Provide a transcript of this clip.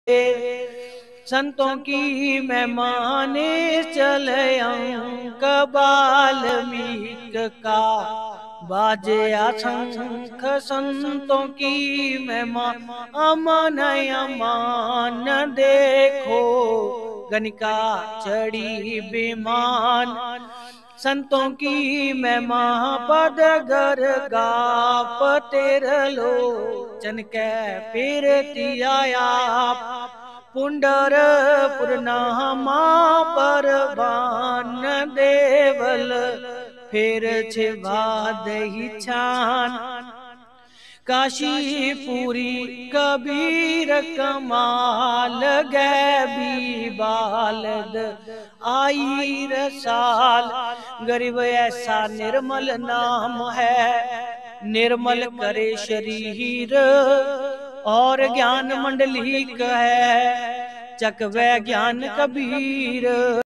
संतों की मेहमाने चले अंक बाल्मीक का बाजे असंख संतों की मेहमान अमन अमान देखो गणिका चढ़ी विमान संतों की महिमा पद गर गाप तेरे लोचन के फिरती आया पुंडर पुरनामा पर बान देवल फिर छिवा दही छान काशी पूरी कबीर कमाल गैबी बालद आई रसाल गरीब ऐसा निर्मल नाम है निर्मल करे शरीर और ज्ञान मंडली है चकवे ज्ञान कबीर।